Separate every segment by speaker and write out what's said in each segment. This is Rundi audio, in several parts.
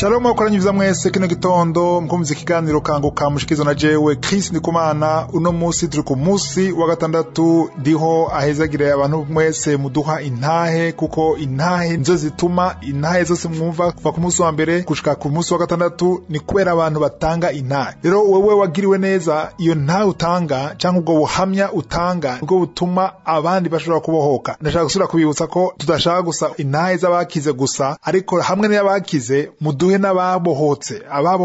Speaker 1: Shalom akoranyiriza mwese kino gitondo mkumviza ikiganiro kanguka mushikizo na jewe Chris Ndikumana. Uno musi turi ku musi wa gatandatu ndiho ahezagire abantu mwese muduha intahe, kuko intahe nzo zituma intahe zose mwumva kuva ku musi wa mbere gushika ku musi wa gatandatu ni kubera abantu batanga intahe. Rero wewe wagiriwe neza, iyo ntahe utanga canke ubwo buhamya utanga ubwo butuma abandi bashobora kubohoka. Ndashaka gusubira kubibutsa ko tudashaka gusa intahe z'abakize gusa, ariko hamwe n'abakize duhe n'ababohotse,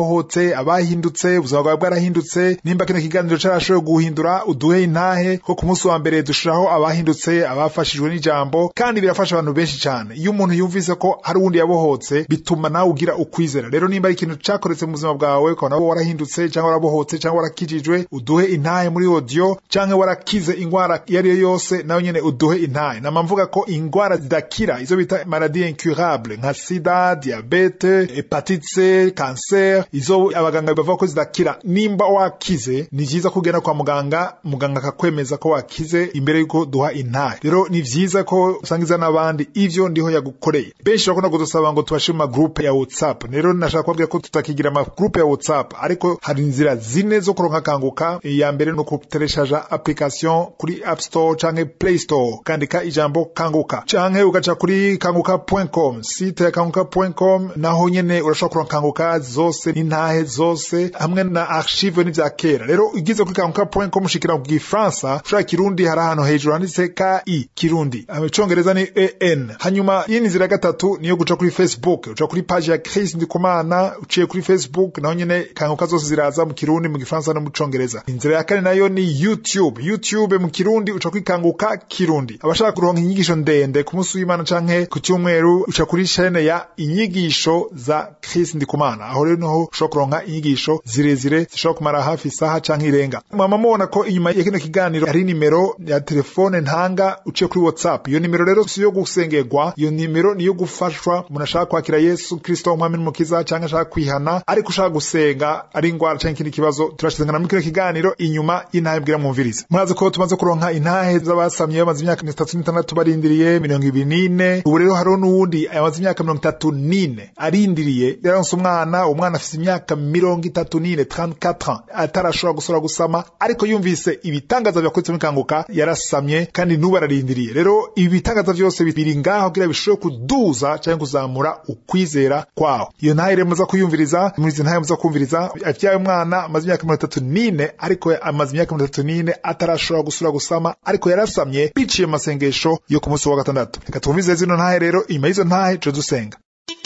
Speaker 1: abahindutse, ubuzima bwawe bwarahindutse. Nimba kino kiganiro carashoboye guhindura, uduhe intahe ko ku munsi wa mbere dushiraho abahindutse, abafashijwe n'ijambo, kandi birafasha abantu benshi cyane. Iyo umuntu yumvise ko hari uwundi yabohotse, bituma nawe ugira ukwizera. Rero nimba ari ikintu cakoretse mu buzima bwawe, ko nawe warahindutse cyangwa warabohotse cyangwa warakijijwe, uduhe intahe muri audio, cyangwa warakize ingwara yari yo yose, nawe nyene uduhe intahe. Namamvuga ko ingwara zidakira, izo bita maladie incurable nka sida, diabete, hepatite, cancer, izo abaganga bavuga ko zidakira. Nimba wakize, ni vyiza kugenda kwa muganga akakwemeza ko wakize imbere yuko duha intahe. Rero ni vyiza ko usangiza n'abandi ivyo ndiho yagukoreye. Benshi bakunda kudusaba ngo tubashe mu group ya WhatsApp. Rero nashaka kubabwira ko tutakigira ama group ya WhatsApp, ariko hari inzira zine zo kuronka kanguka. Ya mbere no kutereshaja application kuri App Store canke Play Store, kandika ijambo kanguka, canke ugaca kuri kanguka.com, site ya kanguka.com, naho nyene urashobora kuronka kanguka zose n'intahe zose hamwe na archive n'ivya kera. Rero ugize kuri kanguka.com ushikira mu Gifaransa, ushaka Kirundi hari ahantu hejuru handitse KI Kirundi, Icongereza ni EN. Hanyuma yini nzira gatatu niyo guca kuri Facebook, uca kuri page ya Chris Ndikumana, uciye kuri Facebook naho nyene kanguka zose ziraza mu Kirundi, mu Gifaransa no mu Congereza. Inzira ya kane nayo ni YouTube mu Kirundi, uca kuri kanguka Kirundi. Abashaka kuronka inyigisho ndende ku munsi w'Imana canke ku cyumweru, uca kuri chaîne ya inyigisho za Chris Ndikumana. Aho rero niho ushobora kuronka inyigisho zirezire zishobora kumara hafi isaha canke irenga. Mama mubona ko inyuma ya kino kiganiro hari nimero ya telefone ntanga uciye kuri WhatsApp. Iyo nimero rero si yo gusengerwa, iyo nimero niyo gufashwa umuntu ashaka kwakira Yesu Kristo umwami n'umukiza canke ashaka kwihana, ariko ushaka gusenga ari ingwara canke ikindi kibazo. Turashizengana muri kino kiganiro inyuma y'intahe bwira mwumvirize. Murazi ko tumaze kuronka intahe z'abasamye bamaze imyaka 36 barindiriye 24. Ubu rero hariho n'uwundi amaze imyaka 34 arindiriye, yaronse umwana afite imyaka 34 ans atarashobora gusora gusama, ariko yumvise ibitangaza byakoretse muri kanguka yarasamye kandi nubu ararindiriye. Rero ibi bitangaza byose biri ngaho kugira bishobore kuduza cyangwa kuzamura ukwizera kwawo. Iyo ntahe rero muza kuyumviriza, muri izi ntahe muza kumviriza, afyaye umwana amaze imyaka 34 ariko amaze imyaka 34 atarashobora gusura gusama, ariko yarasamye biciye masengesho yo ku munsi wa gatandatu. Reka twumvize zino ntahe rero, inyuma y'izo ntahe tuje dusenga.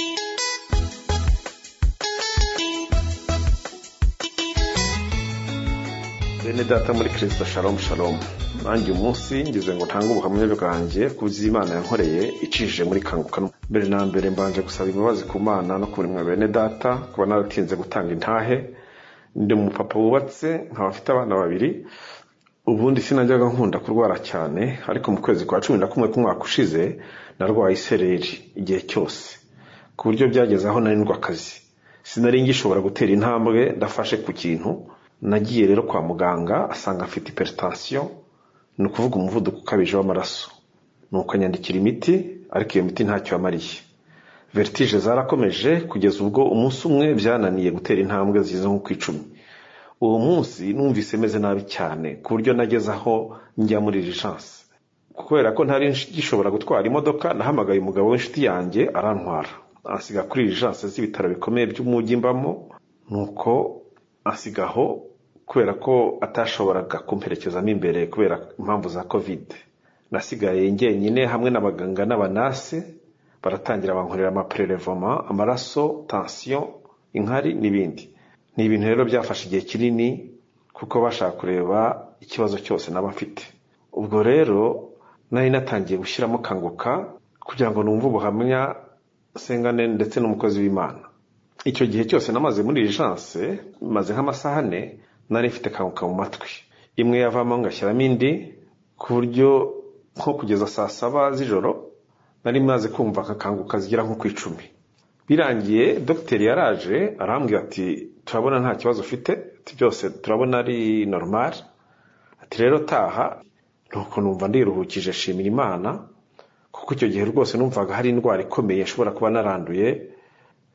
Speaker 2: Bene data muri Kristo, shalom shalom. Nanjye umunsi ngize ngo ntanga ubuhamya bwanjye kuzi Imana yankoreye icishije muri kanguka. Mbere na mbere mbanje gusaba imbabazi ku Mana no kuri mwe bene data kuba naratinze gutanga intahe. Ndi mu papa wubatse, nkaba afite abana babiri. Ubundi sinajyaga nkunda kurwara cyane, ariko mu kwezi kwa 11 k'umwaka ushize narwaye isereri igihe cyose, ku buryo byageze aho narindwa akazi. Sinari ngishobora gutera intambwe ndafashe ku kintu. Nagiye rero kwa muganga asanga afite hypertension, ni ukuvuga umuvuduko ukabije w'amaraso. Nuko anyandikira imiti, ariko iyo miti ntacyo yamariye. Vertige zarakomeje kugeza ubwo umunsi umwe byananiye gutera intambwe zize nko ku 10. Uwo munsi numvise meze nabi cyane ku buryo nageze aho njya muri urgence. Kubera ko ntari gishobora gutwara imodoka, nahamagaye umugabo w'inshuti yanjye arantwara, asiga kuri urgence z'ibitaro bikomeye by'umujyi mbamo. Nuko asigaho kubera ko atashoboraga kumperekezamo imbere kubera impamvu za covid. Nasigaye njyenyine hamwe n'abaganga n'abanase, baratangira bankorera amaprelevement, amaraso, tension, inkari n'ibindi. Ni ibintu rero byafashe igihe kinini kuko bashaka kureba ikibazo cyose nabafite. Ubwo rero nari natangiye gushyiramo kanguka kugira ngo numve ubuhamya sengane ndetse n'umukozi w'Imana. Icyo gihe cyose namaze muri urgence, maze nk'amasaha 4 nari mfite kanguka mu matwi. Imwe yavamo ngashyiramo indi, ku buryo nko kugeza saa 7 z'ijoro nari maze kumva kanguka zigira nko ku 10. Birangiye docteur yaraje arambwira ati turabona nta kibazo ufite, ati byose turabona ari normal, ati rero taha. Nuko numva ndiruhukije, shimira Imana, kuko icyo gihe rwose numvaga hari indwara ikomeye ashobora kuba naranduye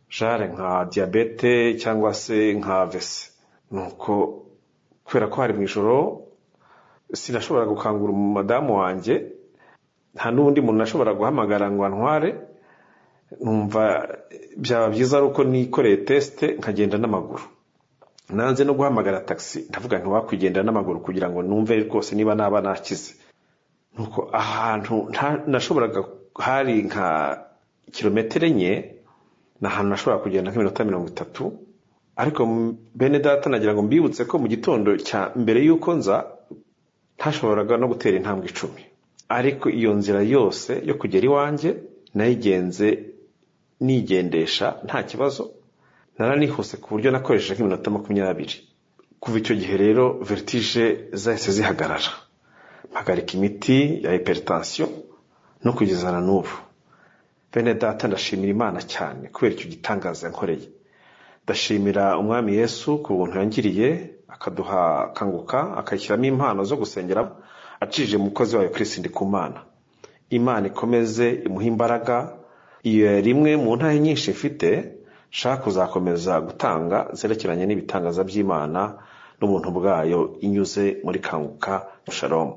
Speaker 2: jare nka diabete cyangwa se nka vese. Nuko kubera ko hari mu ijoro sinashobora gukangura madamu wanjye, nta n'undi muntu nashobora guhamagara ngo antware, numva byaba byiza ari uko nikoreye teste nkagenda n'amaguru. Nanze no guhamagara taxi, ndavuga nti wakwigendera n'amaguru kugira ngo numve rwose niba naba nakize. Nuko ahantu nashoboraga hari nka kilometero enye, n'ahantu nashobora kugenda nk'iminota 30, ariko bene data nagira ngo mbibutse ko mu gitondo cya mbere yuko nza ntashoboraga no gutera intambwe 10, ariko iyo nzira yose yo kugera iwanjye nayigenze nigendesha nta kibazo, naranihuse ku buryo nakoresheje nk'iminota 20. Kuva icyo gihe rero vertige zahise zihagarara, mpagarika imiti ya hypertension no kugezana n'ubu. Bene data ndashimira Imana cyane kubera icyo gitangaza yankoreye. Ndashimira umwami Yesu ku buntu yangiriye, akaduha kanguka, akayishyiramo impano zo gusengera acije mu mukozi wayo Kristo Ndikumana. Imana ikomeze imuha imbaraga, iyo rimwe mu ntahe nyinshi mfite shaka kuzakomeza gutanga zerekeranye n'ibitangaza by'Imana n'ubuntu bwayo inyuze muri kanguka. Shalom.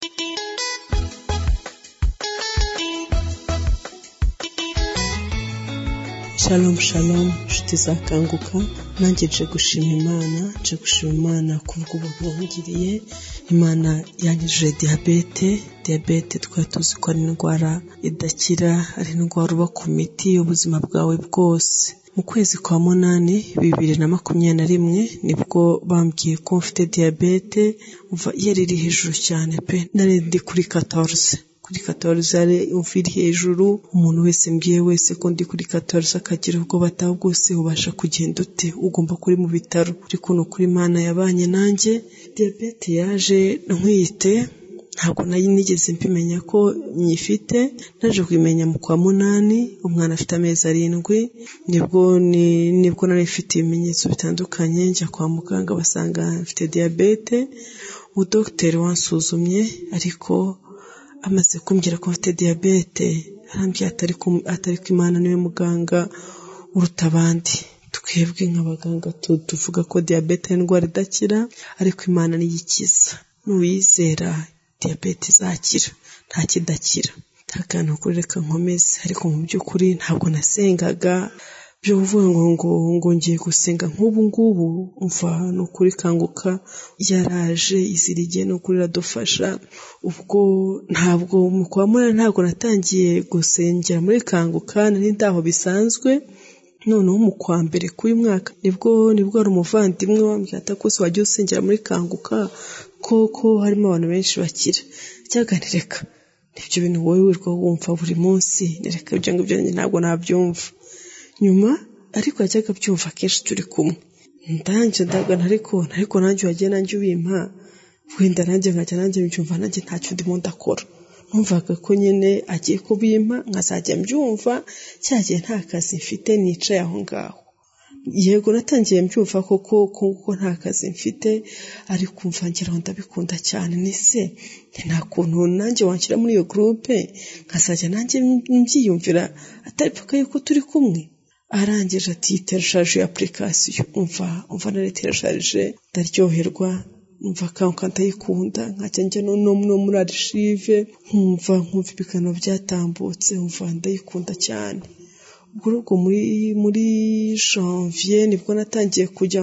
Speaker 3: Shalom shalom nshuti za kanguka, nanjye nje gushima Imana kubw'ubuntu yangiriye. Imana yanyujije diabete twari tuzi ko ari indwara idakira, ari indwara uba ku miti y'ubuzima bwawe bwose. Mu kwezi kwa 8 2021 nibwo bambwiye ko mfite diabete, umva yari iri hejuru cyane pe, nari ndi kuri 14 ari ufiri hejuru. Umuntu wese mbwiye wese ko ndi kuri 14 akagira ubwo bataho bwose ubasha kugenda ute, ugomba kuri mu bitaro. Ariko no kuri Imana yabanye nanjye. Diabete yaje nkwite, ntabwo nigeze mbimenya ko nyifite, naje kwimenya mu kwa 8 umwana afite amezi 7 nibwo nari mfite ibimenyetso bitandukanye, njya kwa muganga basanga mfite diabete. Udokiteri wansuzumye ariko amaze kumbwira ko mfite diabete arambye atari ko Imana niwe muganga uruta abandi. Twebwe nk'abaganga tuvuga ko diabete ari indwara idakira, ariko Imana niyo ikiza. Nuyizera diabete izakira, nta kidakira. Takana kureka nkomeze, ariko mu by'ukuri ntabwo nasengaga byo uvuga ngo ngiye gusenga nk'ubu ngubu. Umva no kuri kanguka yaraje izirigiye no kuri radufasha. Ubwo ntabwo mu kwa Munani ntabwo natangiye gusengera muri kanguka, nari ndaho bisanzwe. Noneho mu kwa mbere k'uyu mwaka nibwo ari umuvandimwe wambwiye atakose wajya usengera muri kanguka ko harimo abantu benshi bakira. Cyaganireka nibyo bintu wowe wirwa wumva buri munsi, nereka ibyo ngibyo ntabwo nabyumva. Nyuma ariko yajyaga byumva kenshi turi kumwe, ndagana ariko nanjye wagiye nanjye ubimpa, wenda nanjye nkajya nanjye mbyumva, nanjye ntacyo ndimo ndakora. Numvaga ko nyine agiye kubimpa nkazajya mbyumva, cyagiye nta kazi mfite nicaye aho ngaho. Yego natangiye mbyumva kuko nta kazi mfite, ariko umva ngeraho ndabikunda cyane. Nise nta kuntu nanjye wanshyira muri iyo groupe nkazajya nanjye mbyiyumvira atari paka yuko turi kumwe. Arangije ati telecharge application. Umva naretelecharge ndaryoherwa, umva kanguka ndayikunda, nkajya njya no muri archive nkumva ibikano byatambutse, umva ndayikunda cyane. Ubwo muri janvier nibwo natangiye kujya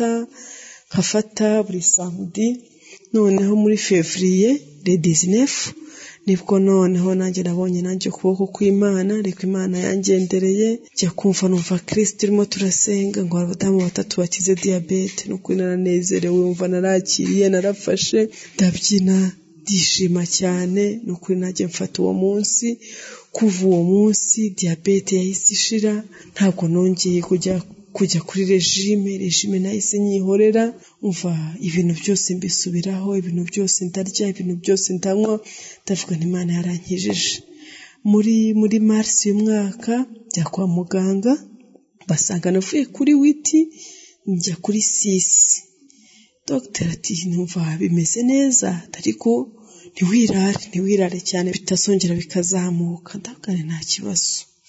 Speaker 3: nkafata buri samedi. Noneho muri février le 19 nibwo noneho nanjye nabonye nanjye ukuboko kw'Imana, ariko Imana yangendereye, njya kumva numva Kristo irimo turasenga ngo abadamu 3 bakize diabete. Nuko naranezerewe, umva narakiriye, narafashe ndabyina ndishima cyane. Nuko nanjye mfata uwo munsi. Kuva uwo munsi diabete yahise ishira, ntabwo nongeye kujya kuri regime nahise nyihorera. Umva ibintu byose mbisubiraho, ibintu byose ndarya, ibintu byose ndanywa, ndavuga nti Imana yarankijije. Muri Mars y'umwaka njya kwa muganga, basanga navuye kuri 8 njya kuri 6. Dr ati numva bimeze neza, ariko ntiwirare cyane bitasongera bikazamuka. Ndabwira nta kibazo,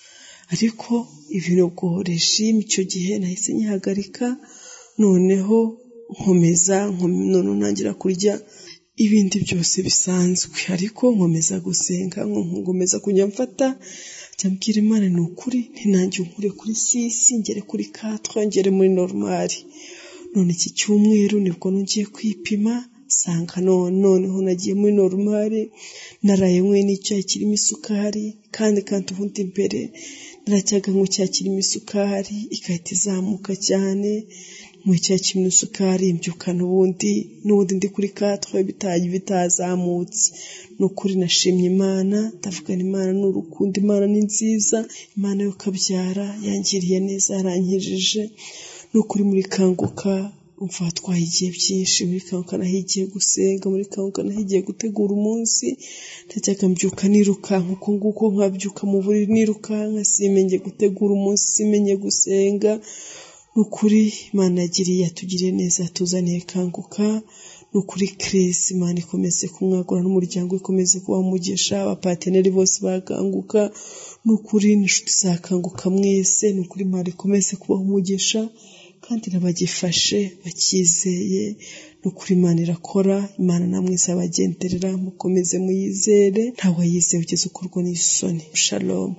Speaker 3: ariko ibintu ubwo regime icyo gihe nahise nyihagarika, noneho nkomeza none ntangira kurya ibindi byose bisanzwe, ariko nkomeza gusenga, nkomeza kujya mfata cyambwira Imana ni ukuri ntinange nkure kuri 6 ngere kuri 4 ngere muri normali. None iki cyumweru nibwo ngiye kwipima sanga noneho nagiye muri normali, naraye mwe n'icyayi kirimo isukari kandi ubundi imbere naracyaga ngo cyakirimo isukari ikahita izamuka cyane, mu cyayi kirimo isukari mbyuka n'ubundi ndi kuri 4 bitazamutse. Nukuri nashimye Imana, ndavugana Imana n'urukundo, Imana ni nziza, Imana yo kabyara yangiriye neza, yarankijije. Nukuri muri kanguka umva twahigiye byinshi, muri kanguka nahigiye gusenga, muri kanguka nahigiye gutegura umunsi, ndajyaga mbyuka niruka nguko nkabyuka mu buriri niruka simenye gutegura umunsi, simenye gusenga. Nukuri Imana yatugiriye neza, yatuzaniye kanguka. Nukuri Chris, Imana ikomeze kumwagura n'umuryango ikomeze kuba umugisha, abapateneri bose bakanguka. Nukuri n'inshuti zakanguka mwese, nukuri Imana ikomeze kuba umugisha kandi nabagifashe bakizeye. Nukuri Imana irakora, Imana namwe izabagenderera, mukomeze muyizere, ntawe yizeye ugeze ukorwa n'isoni. Shalom.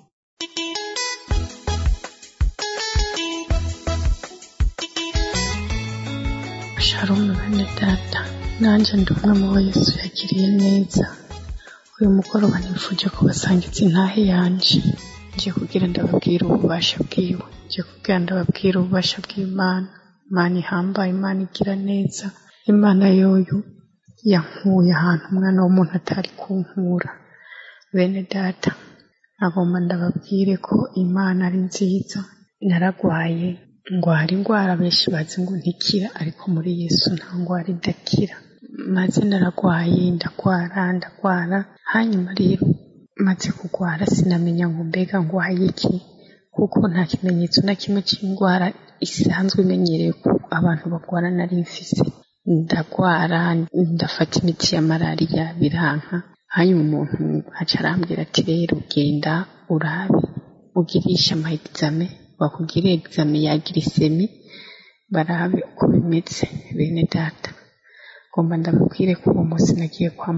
Speaker 4: Shalom bene data, nanjye ndi umwe mu bo Yesu yagiriye neza. Uyu mugoroba nifuje kubasangiza intahe yanje, ngiye kugira ndababwira ububasha bwiwe, ngiye kugira ndababwira ububasha bw'Imana. Imana ihambaye, Imana igira neza, Imana yoyo yankuye ahantu umwana w'umuntu atari kunkura. Bene data, nagomba ndababwire ko Imana ari nziza. Naragwaye ndwara indwara benshi bazi ngo ntikira, ariko muri Yesu nta ndwara idakira. Maze naragwaye ndagwara, hanyuma rero maze kugwara sinamenya ngo mbega ngwaye iki, kuko nta kimenyetso na kimwe cy'indwara isanzwe imenyerewe ko abantu bagwara nari mfise. Ndagwara, ndafata imiti ya malariya biranka. Hanyuma umuntu aca arambwira ati rero genda urabe ugirisha amahegizame, bakugire egizame ya glycemie barabe uko bimeze. Bene data, ngomba ndababwire ko uwo munsi nagiye kwa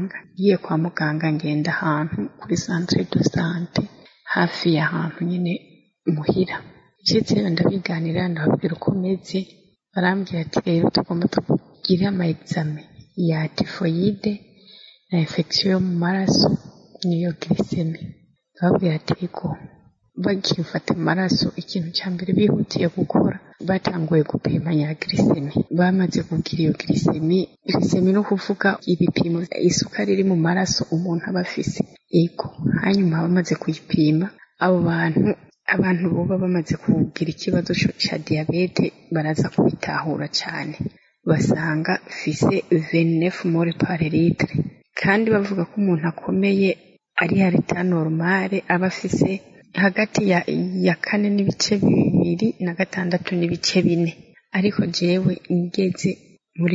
Speaker 4: muganga, ngenda ahantu kuri centre de santé hafi y'ahantu nyine muhira. Jetse ndabiganira ndababwira uko meze, barambwira ati rero tugomba tugire ama-exame ya typhoide na infection yo mu maraso niyo glycemie. Ndababwira ati ko bagifata amaraso ikintu cya mbere bihutiye gukora batanguye gupima ya glycemie. Bamaze kugira iyo glycemie no kuvuga ibipimo isukari iri mu maraso umuntu aba afise. Hanyuma bamaze kuyipima, abo abantu boba bamaze kugira ikibazo cya diabete baraza kubitahura cyane, basanga fise 29 mol par litre, kandi bavuga ko umuntu akomeye ari harita normale aba afise hagati ya 4 n'ibice 2 na 6 n'ibice 4, ariko jewe ngeze muri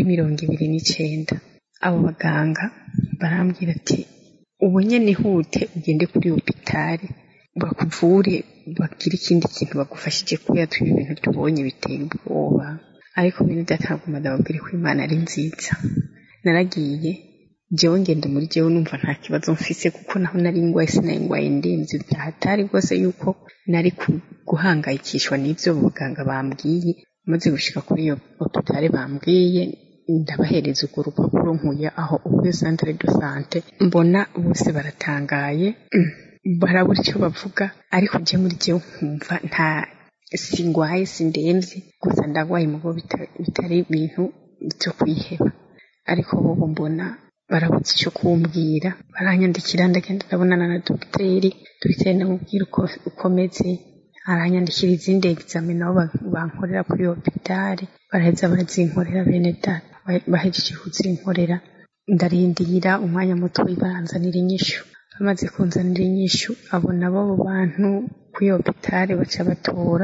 Speaker 4: 29. Abo baganga barambwira ati ubu nyene hute ugende kuri hopitali bakuvure, bagira ikindi kintu bagufashije kubera turi ibintu tubonye biteye ubwoba. Ariko bene dataguma ndababwira ko Imana ari nziza. Naragiye jewe ngende muri jewe numva nta kibazo mfise, kuko naho nari ngwaye sinayingwaye ndemvye byahatari rwose yuko nari guhangayikishwa n'ivyo baganga bambwiye. Maze gushika kuri iyo hopitali bambwiye, ndabahereza urwo rupapuro nkuye aho ubwo centre de santé, mbona bose baratangaye barabura icyo bavuga, ariko je muri jewe nkumva nta singwaye sindemvye, gusa ndagwaye mugo bitari ibintu byo kwiheba. Ariko bo mbona barabuze icyo kumbwira, baranyandikira ndagenda ndabonana na dogiteri namubwira uko meze, aranyandikira izindi exame nabo bankorera kuri hopitali, baraheza barazinkorera. Bene data, bahejeje kuzinkorera ndarindira umwanya muto baranzanira inyishu. Bamaze kunzanira inyishu, abo nabo bantu kuri hopitali baca batora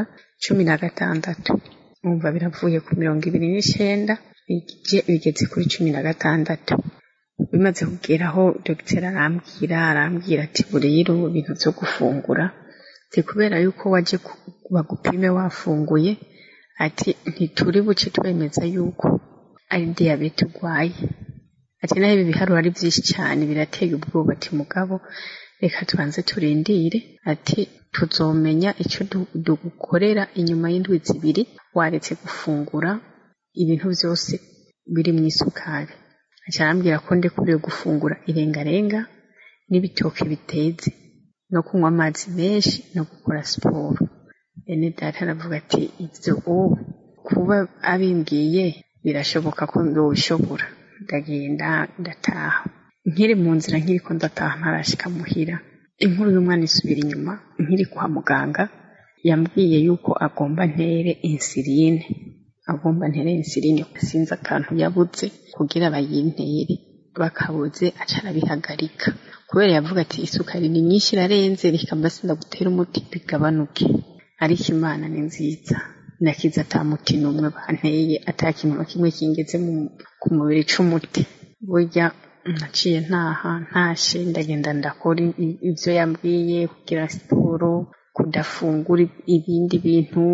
Speaker 4: 16. Umva biravuye ku 29 bigeze kuri 16. Bimaze kugeraho dogiteri arambwira ati rero ibintu byo gufungura kubera yuko waje bagupime wafunguye ati ntituri buce twemeza yuko ari diyabete urwaye. Ati naho ibi biharuro ari byinshi cyane birateye ubwoba, ati mugabo reka tubanze turindire, ati tuzomenya icyo dukorera inyuma y'indwi 2 waretse gufungura ibintu byose biri mu isukari. Acarambwira ko ndekuriye gufungura irengarenga n'ibitoke biteze no kunywa amazi menshi no gukora siporo. Bene data aravuga ati ibyo kuba abimbwiye birashoboka ko ndabishobora. Ndagenda ndataha, nkiri mu nzira nkiriko ndataha ntarashika muhira, inkuru y'umwana isubira inyuma. Nkiri kwa muganga yambwiye yuko agomba ntere insuline, sinzi akantu yabuze kugira bayintere, bakabuze acara bihagarika kubera yavuga ati isukari ni nyinshi irarenze, reka mbase ndagutera umuti bigabanuke. Ariko Imana ni nziza, nakiza ata muti n'umwe banteye, atakintu na kimwe kingeze ku mubiri c'umuti. Burya naciye ntashe ndagenda ndakora ibyo yambwiye, kugira siporo, kudafungura ibindi bintu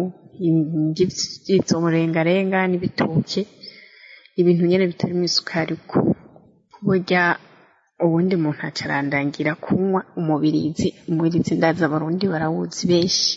Speaker 4: by'itsomurengarenga n'ibitoke, ibintu nyene bitari mu isukari. Burya ubundi muntu acarandangira kunywa umubirizi ndaza abarundi barawuzi benshi.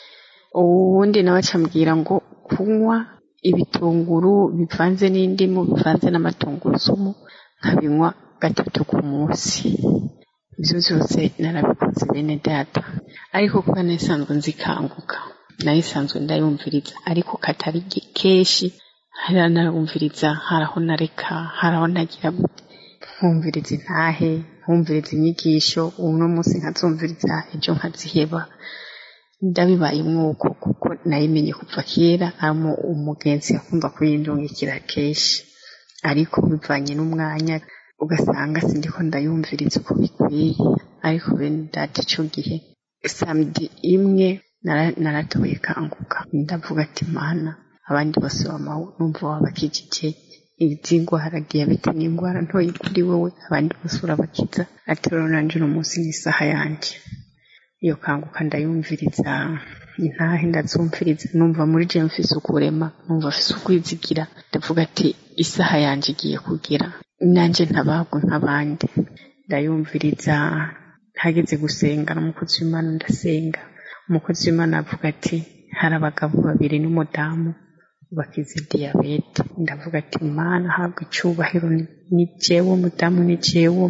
Speaker 4: Ubundi nawe acambwira ngo kunywa ibitunguru bivanze n'indimu bivanze n'amatungurusumu nkabinywa 3 ku munsi. Ibyo byose narabikoze bene data, ariko kuba nasanzwe nzikanguka, nayisanzwe ndayumviriza, ariko katari keshi. Narumviriza, haraho nareka, haraho nagira gute, nkumviriza intahe, nkumviriza inyigisho, uno munsi nkazumviriza, ejo nkaziheba. Ndabibaye mwuko kuko nayimenye kuva kera, amo umugenzi yakunda kuyindungikira keshi, ariko bivanye n'umwanya ugasanga sindiko ndayumviriza uko bikwiye. Ariko bene data ico gihe samedi imwe naratoye kanguka, ndavuga ati Mana, abandi bose numva wabakijije izingwara diyabete n'ingwara ntoyi kuri wowe, abandi bose urabakiza. Ati rero nanje uno munsi n'isaha yanje. Iyo kanguka ndayumviriza, intahe ndazumviriza, numva muri je mfise ukurema, numva mfise ukwizigira. Ndavuga ati isaha yanje igiye kugera, nanje ntabagwe nk'abandi. Ndayumviriza, hageze gusenga n'umukozi w'Imana ndasenga. Umukozi w'Imana avuga ati hari abagabo 2 n'umudamu bakize diyabete. Ndavuga ati Imana habwe icubahiro, ni jewe umudamu, ni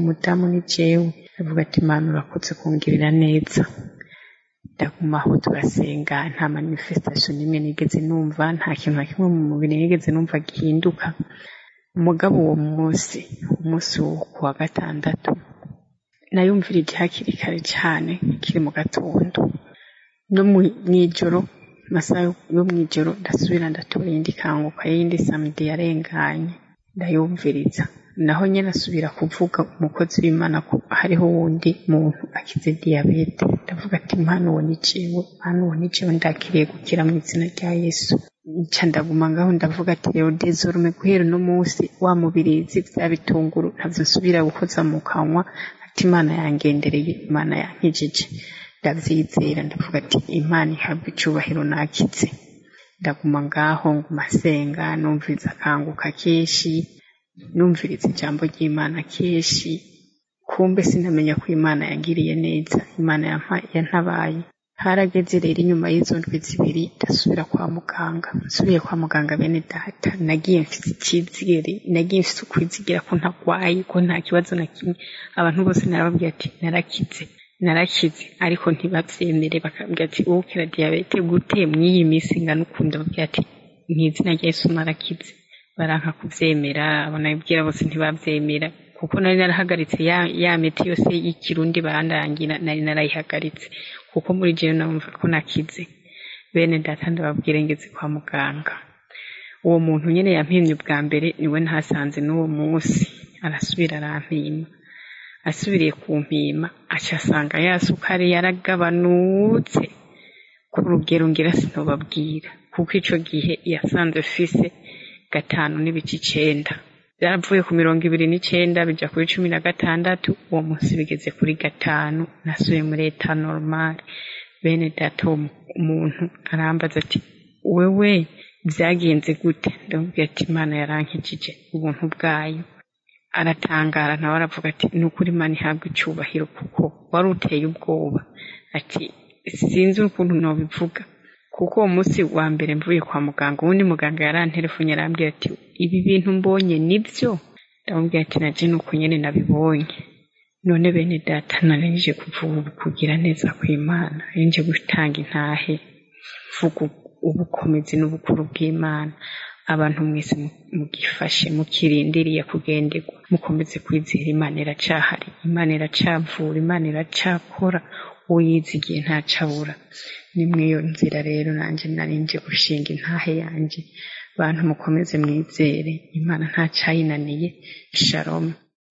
Speaker 4: jewe. Ndavuga ati Imana urakoze kungirira neza. Ndagumaho turasenga, nta manifestation nimwe nigeze numva, nta kintu na kimwe mu mubiri nigeze numva gihinduka. Umugabo uwo munsi wo kuwa 6 nayumvirije hakiri kare cyane, kiri mu gatondo no mwijoro, masaha yo mwijoro ndasubira ndatora indi kanguka yindi samedi yarenganye, ndayumviriza. Naho nyene asubira kuvuga umukozi w'Imana ko hariho wundi muntu akize diyabete. Ndavuga ati Imana uwo ni jewe, ndakiriye gukira mu izina rya Yesu. Nca ndaguma ngaho ndavuga ati rero désormais guhera no munsi wa mubirizi bya bitunguru ntavyo nsubira gukoza mu kanwa. Ati Imana yangendereye, Imana yankijije. Ndavyizera, ndavuga ati Imana ihabwe icubahiro, nakize. Ndaguma ngaho ngumasenga, numviriza kanguka keshi, numviriza ijambo ry'Imana keshi. Kumbe sinamenya ko Imana yangiriye neza, Imana yantabaye. Harageze rero inyuma y'izo ndwi 2 ndasubira kwa muganga. Nsubiye kwa muganga bene data, nagiye mfite icyizere, nagiye mfite ukwizigira ko ntagwaye, ko nta kibazo na kimwe. Abantu bose narababwiye ati narakize, ariko ntibavyemere, bakambwira ati ukira diyabete gute mw'iyi minsi ngana ukunda. Babwira ati n'izina rya Yesu narakize. Baranka kuvyemera, abanabwira bose ntibavyemera, kuko nari narahagaritse ya miti yose y'ikirundi barandangira, nari narayihagaritse kuko muri jewe numva ko nakize. Bene data ndababwira ngeze kwa muganga, uwo muntu nyene yampimye ubwa mbere niwe ntasanze n'uwo munsi. Arasubira arampima, asubiriye kumpima aca asanga ya sukari yaragabanutse ku rugero ngira sinobabwira, kuko ico gihe yasanze fise 5.9. Byaravuye ku 29 bija kuri 16. Uwo munsi bigeze kuri 5. Nasubiye muri eta normal. bene data umuntu arambaza ati wewe byagenze gute ndamubwira ati Imana yarankijije ubuntu bwayo aratangara nawe aravuga ati ni ukuri Imana ihabwa icyubahiro kuko wari uteye ubwoba ati sinzi ukuntu nobivuga kuko uwo munsi wa mbere mvuye kwa muganga uwundi muganga yarantelefone arambwira ati ibi bintu mbonye nibyo ndamubwira ati naje nuko nyene nabibonye none bene data narangije kuvuga kugira neza kw'Imana nje gutanga intahe vuga ubukomezi n'ubukuru bw'Imana abantu mwese mugifashe mukirindiriye kugenderwa mukomeze kwizera Imana iracahari Imana iracavura Imana iracakora uyizigiye ntacabura ni mwiyo nzira rero nanje narinje gushinga intahe yanje bantu mukomeze mwizere Imana ntacayinaniye. Shalom.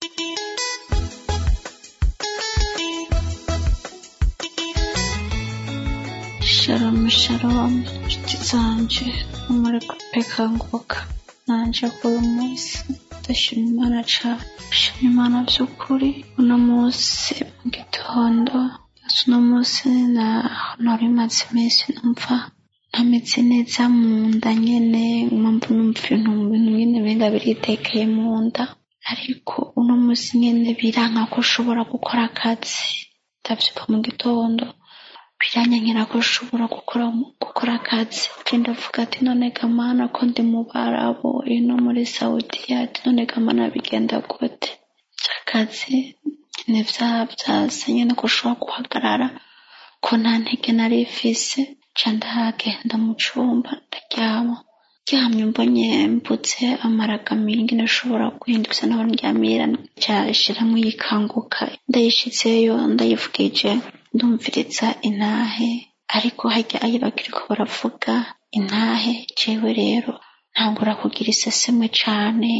Speaker 5: Shalom shalom nshuti zanje muri Kanguka nanje kuri munsi ndashima Imana cyane ndashima Imana by'ukuri uno munsi mu gitondo uno munsi nari maze iminsi numva ntameze neza mu nda nyene numva ibintu nyene benga biritekeye mu nda ariko uno munsi nyene biranka ko ushobora gukora akazi ndavyuka mu gitondo biranyankira ko ushobora gukora akazi ndavuga ati none Mana ko ndi mu Barabo ino muri Saudiya ati none Mana bigenda gute akazi nivyavyase nyene ko ushobora guhagarara ko nta ntege nari mfise ndagenda mu cumba ndaryamye mbonye mbutse amaraga mingi nashobora guhinduka naho ndyamira cyashiramwe yikanguka ndayishitseyo ndayivugije ndumviriza intahe ariko hajya ayibakiriko baravuga intahe jewe rero ntangura kugira isesemwe cane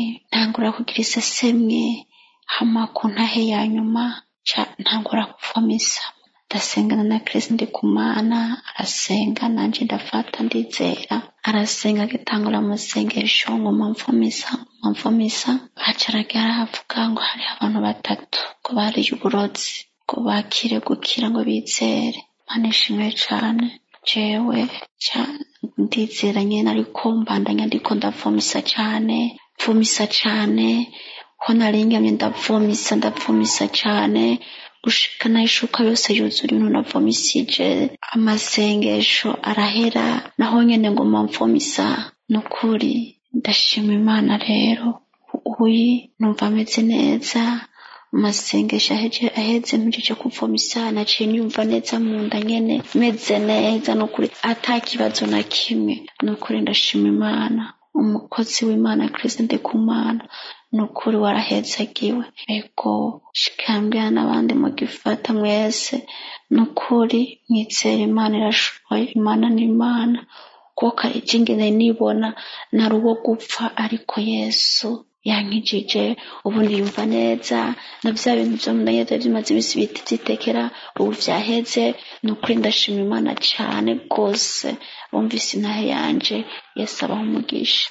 Speaker 5: hama ku ntahe ya nyuma ntangura kuvomisa ndasengana na Kristo Ndikumana arasenga nanje ndafata ndizera arasenga gitangura musengesho ngo mvomisa acaragara havuga ngo hari abantu batatu ko bari uburozi ko bakire gukira ngo bizere Mana ishimwe cane jewe ndizera nyene ariko mbandanya ndiko ndavomisa cane ko naringamye ndavomisa cane gushikana ishuka yose yuzura ibintu navomisije amasengesho arahera naho nyene ngo mvomisa nukuri ndashima Imana rero uyi numva ameze neza amasengesho aheze mpejeje kuvomisa naciye nyumva neza mu nda nyene meze neza nukuri atakibazo na kimwe nukuri ndashima Imana umukozi w'Imana Kristo Ndikumana nukuri warahezagiwe ego shikambya n'abandi mu gifata mwese nukuri mwizera Imana irashoboye Imana ni Imana kuko ikingene nibona naruwo gupfa ariko Yesu yankijije ubu ndiyumva neza na bya bintu byo mundanyeze bimaze ibisi biti byitekera ubu vyaheze nukuri ndashima Imana cyane gose bumvise intahe yanje Yesu abaho umugisha.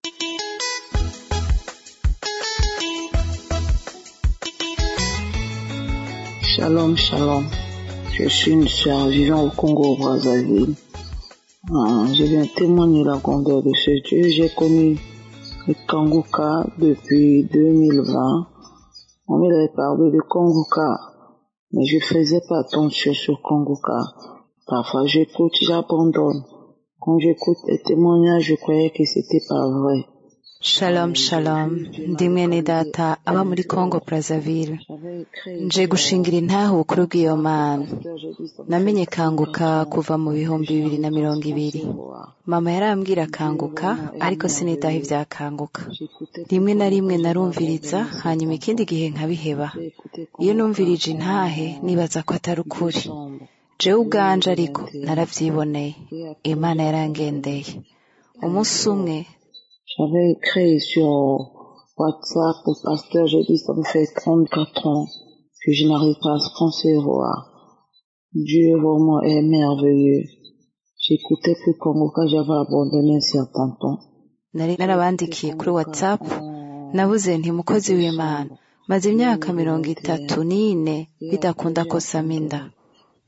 Speaker 6: Shalom, shalom. Je suis une sœur vivant au Congo, au Brazzaville. Je viens témoigner la grandeur de ce Dieu. J'ai connu le Kanguka depuis 2020. On m'avait parlé de Kanguka, mais je faisais pas attention sur Kanguka. Parfois j'écoute, j'abandonne. Quand j'écoute les témoignages, je croyais que c'était pas vrai.
Speaker 7: Shalom shalom ndi mwene data aba muri Congo Brazzaville nje gushingira intahe ubukuru bw'iyo Mana namenye Kanguka kuva mu 2020 mama yarambwira Kanguka ariko sinidaha ivya Kanguka rimwe na rimwe narumviriza hanyuma ikindi gihe nkabiheba iyo numvirije intahe nibaza ko atari ukuri jewe ubwanje ariko naravyiboneye Imana yarangendeye umunsi umwe.
Speaker 6: J'avais écrit sur WhatsApp au pasteur, j'ai dit ça me fait 34 ans que je n'arrive pas à concevoir. Dieu vraiment est merveilleux. J'écoutais plus Kanguka, j'avais abandonné un certain temps.
Speaker 7: Narabandikiye kuri WhatsApp nabuze nti mukozi w'Imana maze imyaka 34 bidakunda ko saminda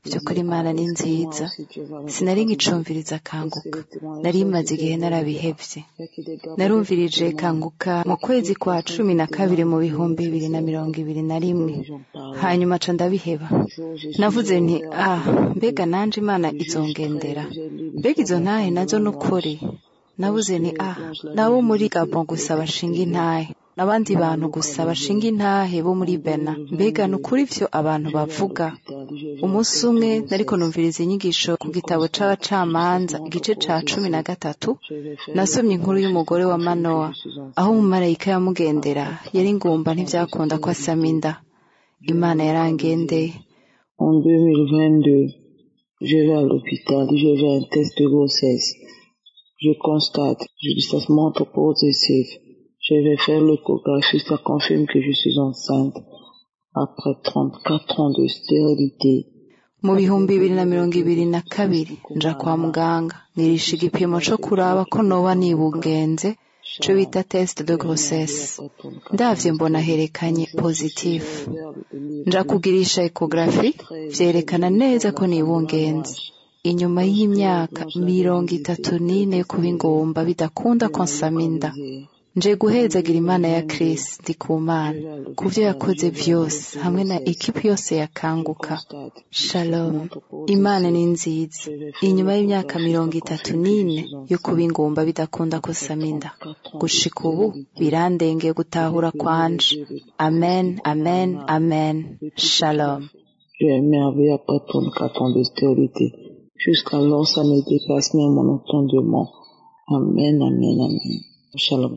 Speaker 7: by'ukuri Imana ni nziza sinari ngicumviriza kanguka nari maze igihe narabihevye narumvirije kanguka mu kwezi kwa 12 mu 2021 hanyuma ca ndabiheba navuze nti mbega nanje Imana izongendera mbega izo ntahe nazo nukuri nabuze ni nabo muri Gabon gusa bashinga intahe n'abandi bantu gusa bashinga intahe bo muri Bena mbega nukuri ivyo abantu bavuga umunsi umwe nariko numviriza inyigisho ku gitabo c'abacamanza igice ca 13 nasomye inkuru y'umugore wa Manoa aho umumarayika yamugendera yari ngumba ntivyakunda ko asama inda Imana yarangendeye.
Speaker 6: En 2022 je vais à l'hôpital, je vais un test de grossesse. Je constate, je dis ça se montre positif. Je vais faire l'échographie, ça confirme que je suis enceinte après 34 ans de stérilité.
Speaker 7: Mu 2022 nja kwa muganga nirisha igipimo co kuraba ko noba nibungenze co bita test de grossesse ndavye mbona herekanye positif nja kugirisha ecography vyerekana neza ko nibungenze inyuma y'imyaka 34 yo kuba ingomba bidakunda konsaminda nje guhezagira Imana ya Kristo ndi ku Mana kuvyo yakoze vyose hamwe na ekipi yose yakanguka. Shalom. Imana ni nziza inyuma y'imyaka 34 yo kuba ingomba bidakunda konsaminda gushika ubu birandengeye gutahura kwanje. Amen, amen, amen. Shalom.
Speaker 6: J'ai émerveillé après 34 ans de stérilité. Jusqu'alors, ça ne dépasse même mon entendement. Amen, amen, amen. Shalom.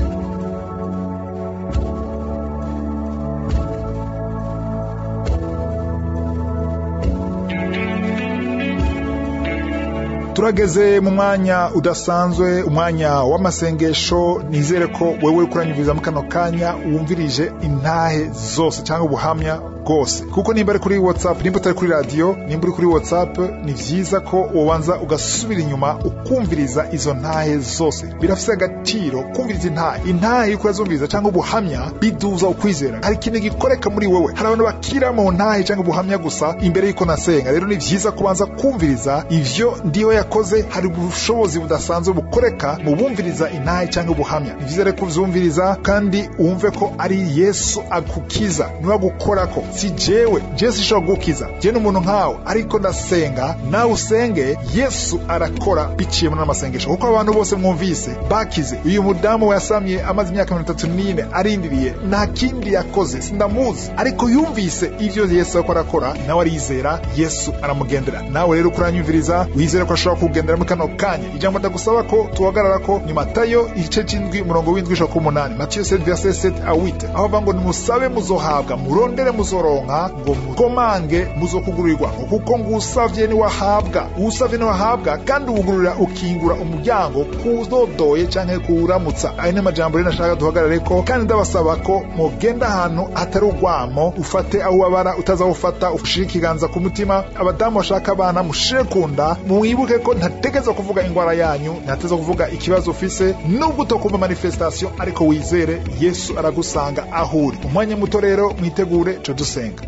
Speaker 1: turageze mu mwanya udasanzwe umwanya w'amasengesho nizere ko wewe kuranyumviriza mu kano kanya wumvirije intahe zose cyangwa ubuhamya bwose kuko nimba ari kuri WhatsApp nimba utari kuri radio nimba uri kuri WhatsApp ni vyiza ko wobanza ugasubira inyuma ukumviriza izo ntahe zose birafise agaciro kumviriza intahe yuko yazumviriza cyangwa ubuhamya biduza ukwizera hari ikintu gikoreka muri wewe hari abantu bakira mu ntahe cyangwa ubuhamya gusa imbere yuko nasenga rero ni vyiza kubanza kumviriza ivyo ndiho yakoze hari ubushobozi budasanzwe bukoreka mu bumviriza intahe cyangwa ubuhamya ni vyiza rero kuvyumviriza kandi wumve ko ari Yesu akukiza niwe gukorako si jewe Yesu shobora gukiza je n'umuntu nkawe ariko ndasenga nawe usenge Yesu arakora biciye mu namasengesho kuko abantu bose mwumvise bakize uyu mudamu yasamye amaze imyaka 34 arindiriye nta kindi yakoze sindamuzi ariko yumvise ivyo Yesu akora nawe arizera Yesu aramugendera nawe rero kuranyumviriza wizera ko ashobora kugendera mu kano kanya ijambo ndagusaba ko tuhagarara ko ni Matayo igice c'indwi umurongo w'indwi ushaka 8 Matayo 7:7-8 aho bango nimusabe muzohabwa murondere muzoronka ngo mukomange muzokugurirwa kuko ngusavye ni wahabwa usavye ni wahabwa kandi ubugurura ukingura umuryango kuzodoye canke kuramutsa ayo ne majambo rero nashaka duhagarare ko kandi ndabasaba ko mugenda ahantu atari ugwamo ufate aho wabara utazawufata ushire ikiganza ku mutima abadamu bashaka abana mushire kunda mwibuke ko ntategeza kuvuga ingwara yanyu ntateza kuvuga ikibazo ufise nubwo utokumva manifestation ariko wizere Yesu aragusanga ahuri umwanya muto rero mwitegure cyo dusenga.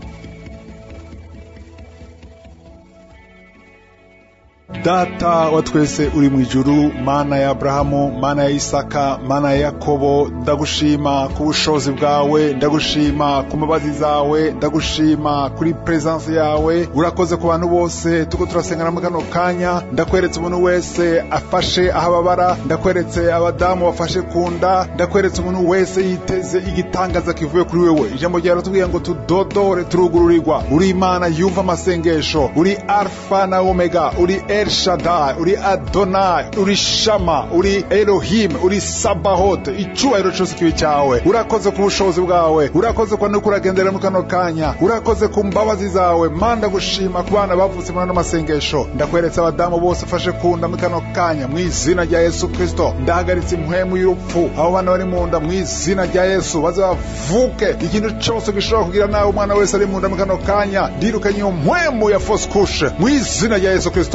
Speaker 1: Data wa twese uri mu ijuru mana ya Abrahamu mana ya Isaka mana ya Yakobo ndagushima ku bushobozi bwawe ndagushima ku mabazi zawe ndagushima kuri presence yawe urakoze ku bantu bose tuko turasengana mu kano kanya ndakweretse umuntu wese afashe ahababara ndakweretse abadamu bafashe kunda ndakweretse umuntu wese yiteze igitangaza kivuye kuri wewe ijambo ryawe ratubwiye ngo tudodore turugururirwa uri Imana yumva amasengesho uri Alpha na Omega uri El Shaddai, uri Adonai, uri Shama, uri Elohim, uri Sabaoth, icyubahiro cyose kibi cyawe. Urakoze ku bushobozi bwawe, urakoze kwa nuko uragendera mu kano kanya, urakoze ku mbabazi zawe. Manda gushima ku bana bavutse mu masengesho. Ndakweretse abadamu bose fashe kunda mu kano kanya mu izina rya Yesu Kristo. Ndahagaritse impwemu y'urupfu, abo bana bari mu nda mu izina rya Yesu bazavuke. Ikintu cyose gishobora kugira nawe umwana wese ari mu nda mu kano kanya, ndirukanye impwemu ya fausse couche mu izina rya Yesu Kristo. Urakoze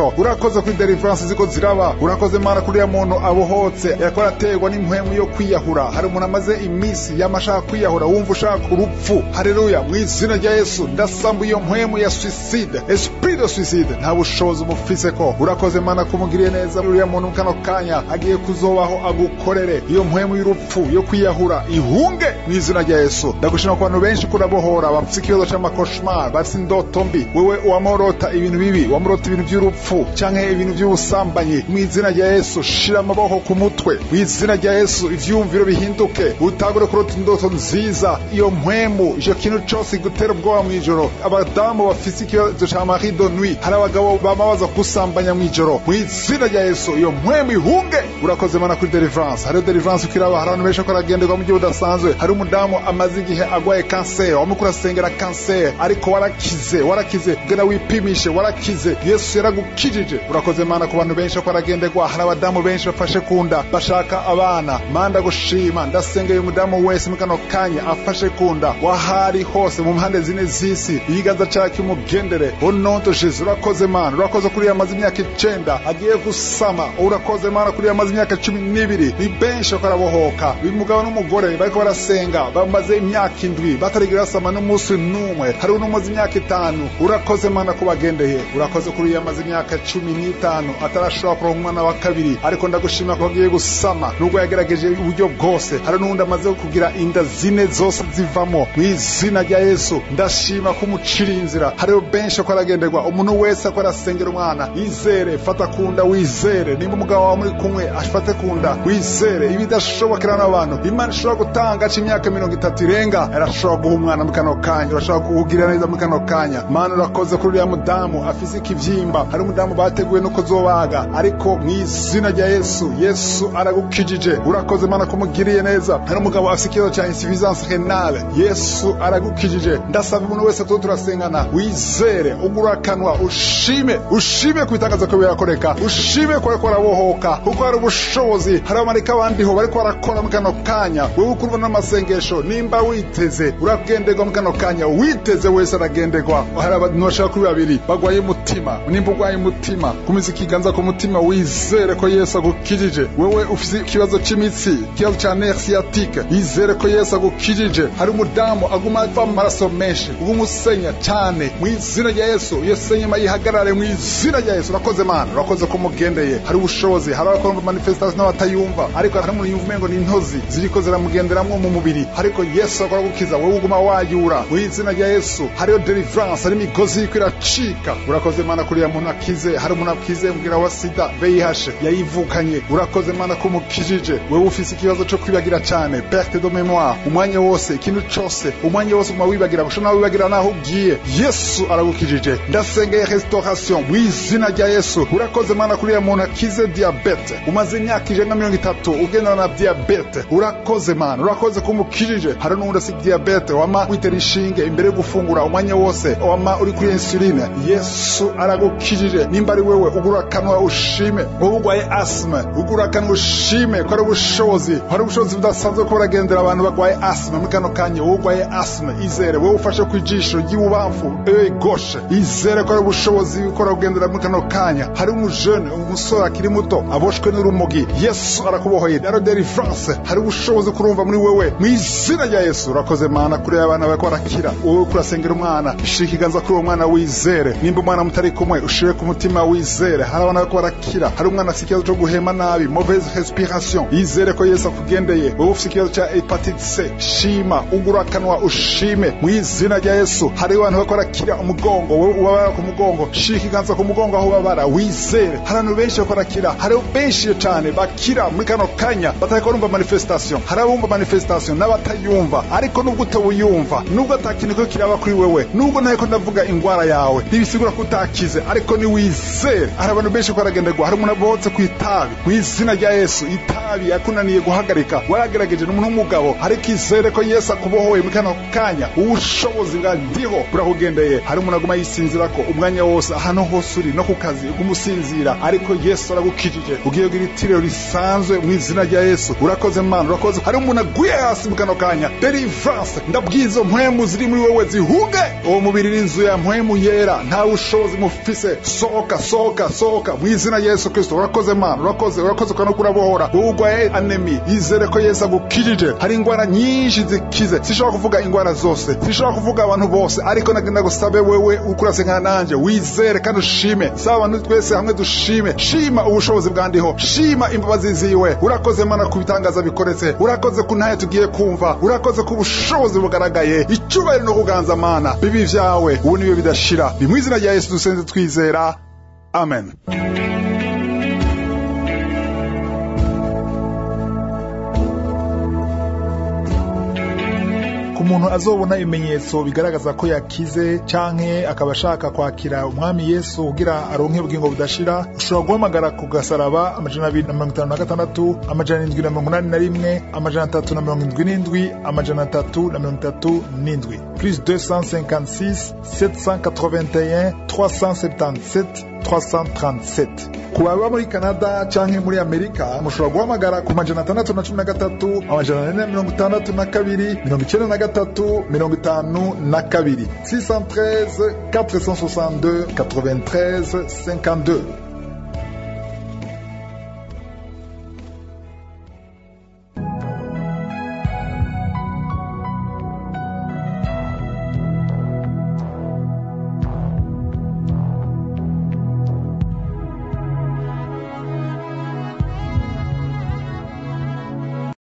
Speaker 1: urakoze kuri deliverance ziko ziraba, urakoze Mana kuri ya muntu abohotse yakora ategwa n'impwemu yo kwiyahura. Hari umuntu amaze imisi yamashaka kwiyahura, wumva ushaka urupfu. Haleluya, mu izina rya Yesu ndasamba iyo mpwemu ya suicide, esprit de suicide nta bushobozi umufise ko. Urakoze Mana kumugiriye neza uriya muntu mu kano kanya agiye kuzobaho agukorere. Iyo mpwemu y'urupfu yo kwiyahura ihunge mu izina rya Yesu. Ndagushima ku bantu benshi kurabohora bafite ikibazo c'amakoshmar, bafite indoto mbi. Wewe wamorota ibintu bibi, wamorota ibintu by'urupfu canke ibintu by'ubusambanyi, mu izina rya Yesu shira amaboko ku mutwe. Mu izina rya Yesu ivyumviro bihinduke, utagure kurota indoto nziza. Iyo mpwemu ico kintu cose gutera ubwoba mw'ijoro. Abadamu bafite ikibazo ca mari de nuit, hari abagabo bamabaza kusambanya mw'ijoro, mu izina rya Yesu iyo mpwemu ihunge. Urakoze Mana kuri deliverance. Hari deliverance ukiraba, hari abantu benshi ko aragenderwa mu gihe budasanzwe. Hari umudamu amaze igihe agwaye cancer, wamukura asengera cancer ariko warakize genda wipimishe, warakize, Yesu yaragukijije. Urakoze Mana ku bantu benshi ko aragenderwa. Hari abadamu benshi bafashe kunda bashaka abana, manda gushima ndasengeye umudamu wese mu kano kanya afashe kunda wahari hose mu mpande zine z'isi, ibiganza cyacu mugendere ononto Yesu. Urakoze Mana, urakoze kuri yamaze imyaka 9 agiye gusama. Urakoze Mana kuri yamaze imyaka 12 ni benshi ko arabohoka. Uyu mugabo n'umugore bariko barasenga bamaze imyaka 7 batarigira sama n'umunsi numwe, hari unomaze imyaka 5. Urakoze Mana kubagendeye. Urakoze kuri yamaze imyaka 15 atarashobora kuronka umwana wa kabiri, ariko ndagushima ko agiye gusama nubwo yagerageje uburyo bwose. Hari n'undi amaze kugira inda zine zose zivamo, mu izina rya Yesu ndashima ko umucira inzira. Hari benshi ko aragenderwa, umuntu wese ko arasengera umwana yizere, fata kunda wizere. Nimba umugabo wawe muri kumwe afate kunda wizere, ibidashobokera n'abantu Imana ishobora gutanga c'imyaka 30 irenga, arashobora guha umwana mu kano kanya, urashobora kugira neza mu kano kanya. Mana urakoze kuri ya mudamu afise ikivyimba, hari umudamu bateguye nuko zobaga, ariko mu izina rya Yesu aragukijije. Urakoze Mana kumugiriye neza. Hari umugabo afise ikibazo ca insuffisance rénale, Yesu aragukijije. Ndasaba umuntu wese turasengana wizere, ugurakanwa ushime kubitangaza ko birakoreka, ushime ko arabohoka kuko hari ubushobozi. Hari amarika abandiho bariko barakora mu kano kanya. Wewe ukurwa n'amasengesho, nimba witeze uragenderwa mu kano kanya, witeze wese aragenderwa. Hari abantu bashaka kuri babiri bagwaye umutima, nimba ugwaye umutima kumiza ikiganza ku mutima wizere ko Yesu agukijije. Wewe ufise ikibazo c'imitsi, ikibazo ca nerf sciatique, yizere ko Yesu agukijije. Hari umudamu aguma ava mu maraso menshi, umusenya cyane mu izina rya Yesu, Yesu nyuma yihagarare mu izina rya Yesu. Urakoze Mana, urakoze ko mugendeye. Hari ubushobozi, hari abakora manifestation n'abatayumva, ariko hari umuntu yumva ngo ni intozi ziriko ziramugenderamwo mu mubiri, ariko Yesu akora gukiza. Wewe uguma wayura mu izina rya Yesu. Hariyo deliverance, hari imigozi iko iracika. Urakoze Mana kuri ya muntu akize. Hari umuntu akize mugira wa sida VIH yayivukanye, urakoze Mana ko mukijije. Wewe ufise ikibazo cyo kwibagira cyane, perte de mémoire, umwanya wose, ikintu cyose, umwanya wose uma wibagira, gushona wibagira naho ugiye, Yesu aragukijije. Ndasengeye restauration mu izina rya Yesu. Urakoze Mana kuri ya muntu akize diabete, umaze imyaka 130 ugendana na diabete. Urakoze Mana, urakoze ko mukijije. Hari n'undi asi diabete wama witera inshinge imbere yo gufungura umwanya wose, wama uri kuri insuline, Yesu aragukijije. Nimba ari wewe ugurakanwa ushime, wowe ugwaye asthma ugurakanwa ushime ko ari ubushobozi, hari ubushobozi budasanzwe ko baragendera abantu bagwaye asthma mu kano kanya. Wowe ugwaye asthma izere, wowe ufashe ku ijisho ry'ububamfu gauche, izere ko ari ubushobozi bukora kugendera mu kano kanya. Hari umujene, umusore akiri muto aboshwe n'urumogi, Yesu arakubohoye. Daro deliverance, hari ubushobozi kurumva muri wewe mu izina rya Yesu. Urakoze Mana kuri abana bako barakira. Wowe kurasengera umwana, shika iganza kuri uwo mwana wizere. Nimba umwana mutari kumwe ushire ku mutima wizere. Hari abana bako barakira, hari umwana afite ikibazo cyo guhema nabi, mauvaise respiration, yizere ko Yesu akugendeye. Wowe ufite ikibazo cya hepatite C, shima ugurakanwa ushime mu izina rya Yesu. Hari abantu bako barakira umugongo, wowe ubabara ku mugongo, shika iganza ku mugongo aho ubabara wizere. Hari abantu benshi bako barakira, hari benshi cyane bakira muri kano kanya batari kurumva manifestation. Hari abumva manifestation n'abatayumva, ariko nubwo utawuyumva, nubwo atakintu ko kiraba kuri wewe, nubwo ntako ndavuga ingwara yawe ntibisigura ko utakize, ariko ni wizere. Hari abantu benshi ko baragenderwa. Hari umuntu abotse ku itabi mu izina rya Yesu, itabi yakunaniye guhagarika, waragerageje n'umuntu w'umugabo, ariko izere ko Yesu akubohoye muri kano kanya. Ubushobozi bwa ndiho burakugendeye. Hari umuntu aguma yisinzira ko, yuko umwanya wose ahantu hose uri no ku kazi ugumusinzira ariko Yesu aragukijije ugiye kugira itiriro risanzwe mu izina rya Yesu. Urakoze Mana, urakoze. Hari umuntu aguye hasi mu kano kanya, deliverance ndabwizo mpwemu ziri muri wewe zihuge. Uwo mubiri n'inzu ya mpwemu yera, nta bushobozi mufise. Sohoka mu izina rya Yesu Kristo. Urakoze Mana, urakoze kandi kurabohora. Ugwaye anemi, yizere ko Yesu agukijije. Hari ingwara nyinshi zikize, sishobora kuvuga ingwara zose, sishobora kuvuga abantu bose, ariko nagenda gusabe wewe ukurasengana nanje, wizere kandi ushime. Saba abantu twese hamwe dushime. Shima ubushobozi bwandiho, shima imbabazi ziwe. Urakoze Mana kubitangaza bikoretse, urakoze ku ntaye tugiye kumva, urakoze ku bushobozi bugaragaye, icyubahiro no kuganza Mana bibi vyawe ubu niyo bidashira. Ni mu izina rya Yesu dusenze twizera, amen. Umuntu azobona ibimenyetso bigaragaza ko yakize canke akaba ashaka kwakira umwami Yesu kugira aronke ubugingo budashira, ushobora guhamagara ku gasaraba 256 781 377 337 plus 256 781 377 337. Kubaba muri Canada canke muri Amerika mushobora guhamagara ku 613 462 93 52 613 462 93 52.